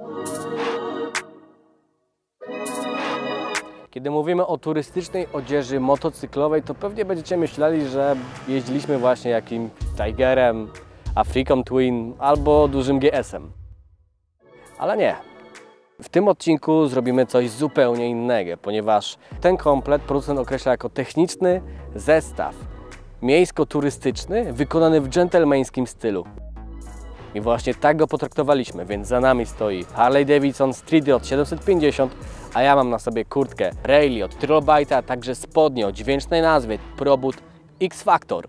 Kiedy mówimy o turystycznej odzieży motocyklowej, to pewnie będziecie myśleli, że jeździliśmy właśnie jakimś Tigerem, Afriką Twin albo dużym GS-em. Ale nie. W tym odcinku zrobimy coś zupełnie innego, ponieważ ten komplet producent określa jako techniczny zestaw miejsko-turystyczny wykonany w dżentelmeńskim stylu. I właśnie tak go potraktowaliśmy, więc za nami stoi Harley Davidson Street Rod 750, a ja mam na sobie kurtkę Raleigh od Trilobite, a także spodnie o dźwięcznej nazwie ProBoot X Factor.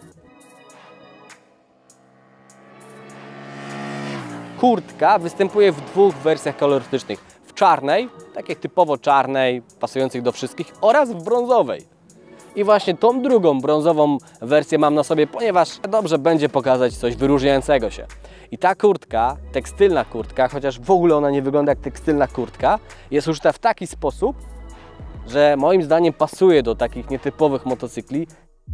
Kurtka występuje w dwóch wersjach kolorystycznych. W czarnej, takiej typowo czarnej, pasujących do wszystkich, oraz w brązowej. I właśnie tą drugą, brązową wersję mam na sobie, ponieważ dobrze będzie pokazać coś wyróżniającego się. I ta kurtka, tekstylna kurtka, chociaż w ogóle ona nie wygląda jak tekstylna kurtka, jest uszyta w taki sposób, że moim zdaniem pasuje do takich nietypowych motocykli.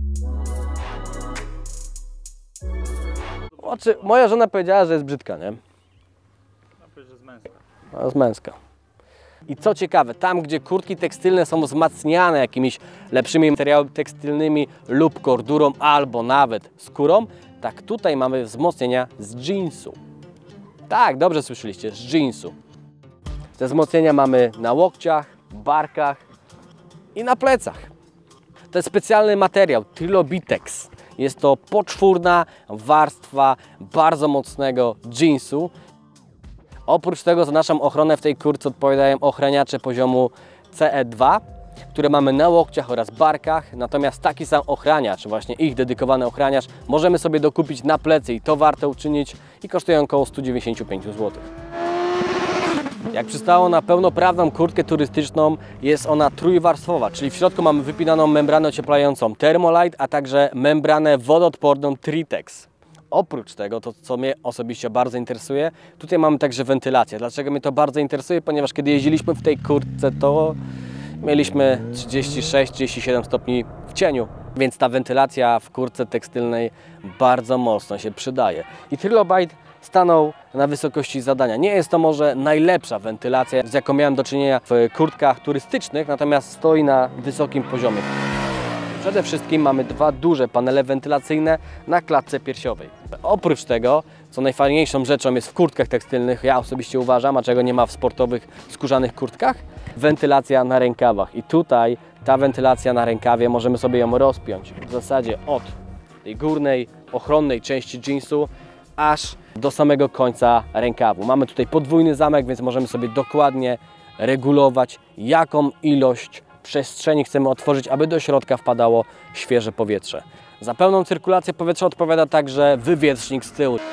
Moja żona powiedziała, że jest brzydka, nie? Że jest męska. No, jest męska. I co ciekawe, tam gdzie kurtki tekstylne są wzmacniane jakimiś lepszymi materiałami tekstylnymi lub kordurą albo nawet skórą, tak tutaj mamy wzmocnienia z jeansu. Tak, dobrze słyszeliście, z jeansu. Te wzmocnienia mamy na łokciach, barkach i na plecach. To jest specjalny materiał, Trilobitex. Jest to poczwórna warstwa bardzo mocnego jeansu. Oprócz tego za naszą ochronę w tej kurtce odpowiadają ochraniacze poziomu CE2, które mamy na łokciach oraz barkach. Natomiast taki sam ochraniacz, właśnie ich dedykowany ochraniacz, możemy sobie dokupić na plecy i to warto uczynić i kosztują około 195 zł. Jak przystało na pełnoprawną kurtkę turystyczną, jest ona trójwarstwowa, czyli w środku mamy wypinaną membranę ocieplającą Thermolite, a także membranę wodoodporną Tritex. Oprócz tego, to co mnie osobiście bardzo interesuje, tutaj mamy także wentylację. Dlaczego mnie to bardzo interesuje? Ponieważ kiedy jeździliśmy w tej kurtce, to mieliśmy 36-37 stopni w cieniu, więc ta wentylacja w kurtce tekstylnej bardzo mocno się przydaje. I Trilobite stanął na wysokości zadania. Nie jest to może najlepsza wentylacja, z jaką miałem do czynienia w kurtkach turystycznych, natomiast stoi na wysokim poziomie. Przede wszystkim mamy dwa duże panele wentylacyjne na klatce piersiowej. Oprócz tego, co najfajniejszą rzeczą jest w kurtkach tekstylnych, ja osobiście uważam, a czego nie ma w sportowych skórzanych kurtkach, wentylacja na rękawach. I tutaj ta wentylacja na rękawie, możemy sobie ją rozpiąć w zasadzie od tej górnej, ochronnej części jeansu, aż do samego końca rękawu. Mamy tutaj podwójny zamek, więc możemy sobie dokładnie regulować, jaką ilość przestrzeni chcemy otworzyć, aby do środka wpadało świeże powietrze. Za pełną cyrkulację powietrza odpowiada także wywietrznik z tyłu.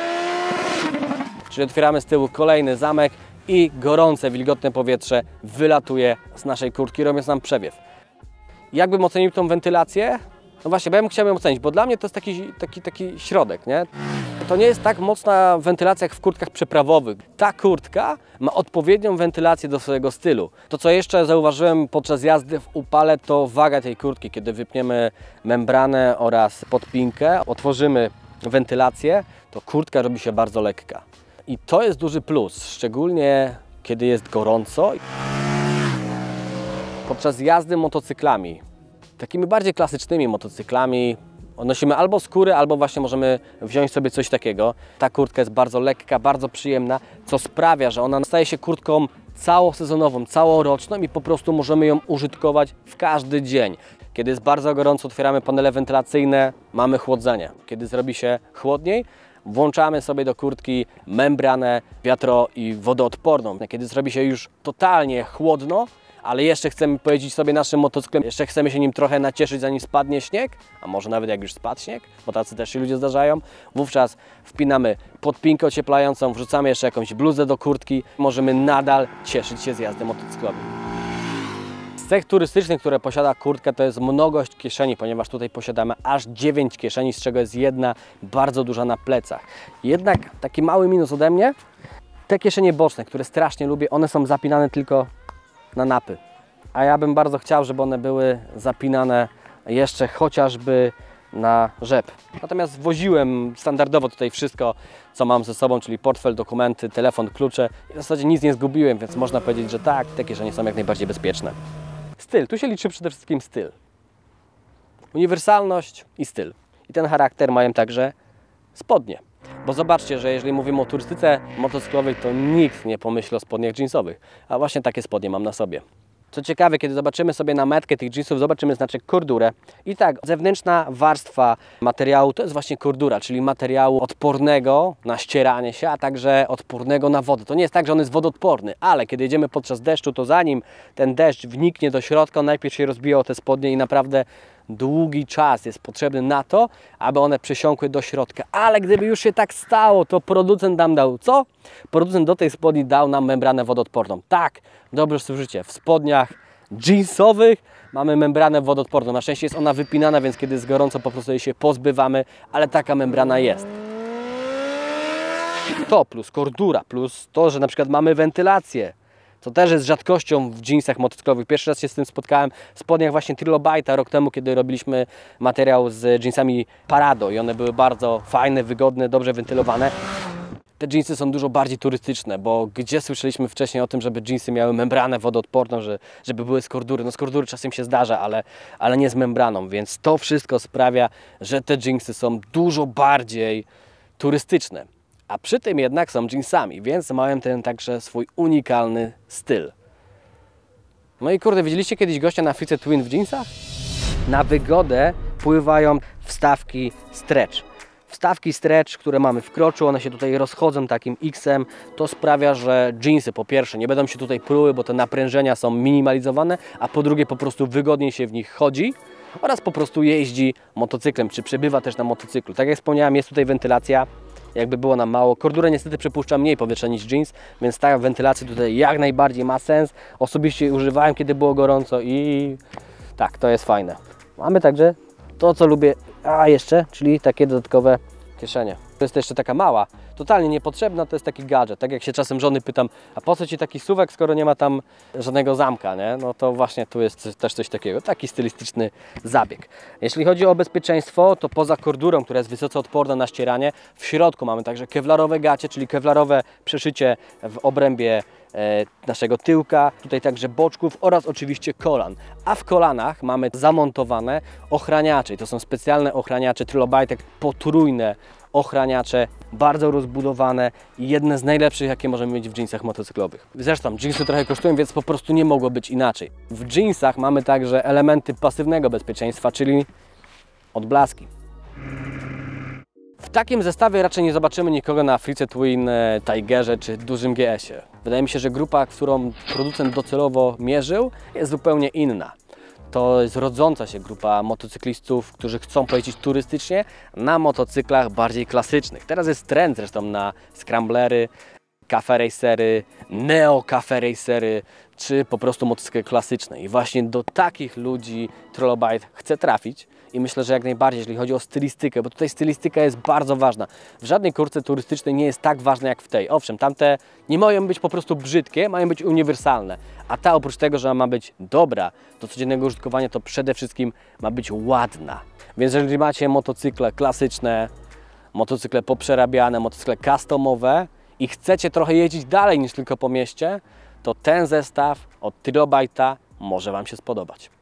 Czyli otwieramy z tyłu kolejny zamek i gorące, wilgotne powietrze wylatuje z naszej kurtki, robiąc nam przewiew. Jakbym ocenił tą wentylację? No właśnie, bo ja bym chciał ją ocenić, bo dla mnie to jest taki środek, nie? To nie jest tak mocna wentylacja jak w kurtkach przeprawowych. Ta kurtka ma odpowiednią wentylację do swojego stylu. To, co jeszcze zauważyłem podczas jazdy w upale, to waga tej kurtki. Kiedy wypniemy membranę oraz podpinkę, otworzymy wentylację, to kurtka robi się bardzo lekka. I to jest duży plus, szczególnie kiedy jest gorąco. Podczas jazdy motocyklami, takimi bardziej klasycznymi motocyklami, nosimy albo skóry, albo właśnie możemy wziąć sobie coś takiego. Ta kurtka jest bardzo lekka, bardzo przyjemna, co sprawia, że ona staje się kurtką całosezonową, całoroczną i po prostu możemy ją użytkować w każdy dzień. Kiedy jest bardzo gorąco, otwieramy panele wentylacyjne, mamy chłodzenie. Kiedy zrobi się chłodniej, włączamy sobie do kurtki membranę wiatro- i wodoodporną. Kiedy zrobi się już totalnie chłodno, ale jeszcze chcemy pojeździć sobie naszym motocyklem, jeszcze chcemy się nim trochę nacieszyć, zanim spadnie śnieg, a może nawet jak już spadł śnieg, bo tacy też się ludzie zdarzają, wówczas wpinamy podpinkę ocieplającą, wrzucamy jeszcze jakąś bluzę do kurtki, możemy nadal cieszyć się z jazdy motocyklowej. Z cech turystycznych, które posiada kurtka, to jest mnogość kieszeni, ponieważ tutaj posiadamy aż 9 kieszeni, z czego jest jedna bardzo duża na plecach. Jednak taki mały minus ode mnie, te kieszenie boczne, które strasznie lubię, one są zapinane tylko na napy, a ja bym bardzo chciał, żeby one były zapinane jeszcze chociażby na rzep. Natomiast woziłem standardowo tutaj wszystko, co mam ze sobą, czyli portfel, dokumenty, telefon, klucze. I w zasadzie nic nie zgubiłem, więc można powiedzieć, że tak, te kieszenie są jak najbardziej bezpieczne. Styl. Tu się liczy przede wszystkim styl. Uniwersalność i styl. I ten charakter mają także spodnie. Bo zobaczcie, że jeżeli mówimy o turystyce motocyklowej, to nikt nie pomyśli o spodniach jeansowych. A właśnie takie spodnie mam na sobie. Co ciekawe, kiedy zobaczymy sobie na metkę tych jeansów, zobaczymy znaczek kordurę. I tak, zewnętrzna warstwa materiału to jest właśnie kordura, czyli materiału odpornego na ścieranie się, a także odpornego na wodę. To nie jest tak, że on jest wodoodporny, ale kiedy jedziemy podczas deszczu, to zanim ten deszcz wniknie do środka, on najpierw się rozbija o te spodnie i naprawdę długi czas jest potrzebny na to, aby one przesiąkły do środka. Ale gdyby już się tak stało, to producent nam dał co? Producent do tej spodni dał nam membranę wodoodporną. Tak, dobrze słyszycie, w spodniach jeansowych mamy membranę wodoodporną. Na szczęście jest ona wypinana, więc kiedy jest gorąco, po prostu jej się pozbywamy, ale taka membrana jest. To plus kordura, plus to, że na przykład mamy wentylację. To też jest rzadkością w jeansach motocyklowych. Pierwszy raz się z tym spotkałem w spodniach właśnie Trilobite'a rok temu, kiedy robiliśmy materiał z jeansami Parado i one były bardzo fajne, wygodne, dobrze wentylowane. Te jeansy są dużo bardziej turystyczne, bo gdzie słyszeliśmy wcześniej o tym, żeby jeansy miały membranę wodoodporną, żeby były z kordury. No z kordury czasem się zdarza, ale nie z membraną, więc to wszystko sprawia, że te jeansy są dużo bardziej turystyczne. A przy tym jednak są jeansami, więc mają ten także swój unikalny styl. No i kurde, widzieliście kiedyś gościa na Freecet Twin w jeansach? Na wygodę pływają wstawki stretch. Wstawki stretch, które mamy w kroczu, one się tutaj rozchodzą takim X-em. To sprawia, że jeansy po pierwsze nie będą się tutaj pruły, bo te naprężenia są minimalizowane, a po drugie po prostu wygodniej się w nich chodzi oraz po prostu jeździ motocyklem, czy przebywa też na motocyklu. Tak jak wspomniałem, jest tutaj wentylacja. Jakby było nam mało. Kordura niestety przepuszcza mniej powietrza niż jeans, więc ta wentylacja tutaj jak najbardziej ma sens. Osobiście używałem, kiedy było gorąco i tak, to jest fajne. Mamy także to, co lubię, czyli takie dodatkowe kieszenie. To jest jeszcze taka mała, totalnie niepotrzebna, to jest taki gadżet. Tak jak się czasem żony pytam, a po co Ci taki suwak, skoro nie ma tam żadnego zamka, nie? No to właśnie tu jest też coś takiego, taki stylistyczny zabieg. Jeśli chodzi o bezpieczeństwo, to poza kordurą, która jest wysoce odporna na ścieranie, w środku mamy także kewlarowe gacie, czyli kewlarowe przeszycie w obrębie naszego tyłka, tutaj także boczków oraz oczywiście kolan. A w kolanach mamy zamontowane ochraniacze. I to są specjalne ochraniacze Trilobite, potrójne ochraniacze, bardzo rozbudowane i jedne z najlepszych, jakie możemy mieć w jeansach motocyklowych. Zresztą jeansy trochę kosztują, więc po prostu nie mogło być inaczej. W jeansach mamy także elementy pasywnego bezpieczeństwa, czyli odblaski. W takim zestawie raczej nie zobaczymy nikogo na Freecet Twin, Tigerze czy dużym GS-ie. Wydaje mi się, że grupa, którą producent docelowo mierzył, jest zupełnie inna. To jest rodząca się grupa motocyklistów, którzy chcą pojeździć turystycznie na motocyklach bardziej klasycznych. Teraz jest trend zresztą na scramblery, cafe racery, neo cafe racery, czy po prostu motocykle klasyczne. I właśnie do takich ludzi Trilobite chce trafić. I myślę, że jak najbardziej, jeżeli chodzi o stylistykę, bo tutaj stylistyka jest bardzo ważna. W żadnej kurtce turystycznej nie jest tak ważna jak w tej. Owszem, tamte nie mają być po prostu brzydkie, mają być uniwersalne. A ta oprócz tego, że ma być dobra do codziennego użytkowania, to przede wszystkim ma być ładna. Więc jeżeli macie motocykle klasyczne, motocykle poprzerabiane, motocykle customowe i chcecie trochę jeździć dalej niż tylko po mieście, to ten zestaw od Trilobite'a może Wam się spodobać.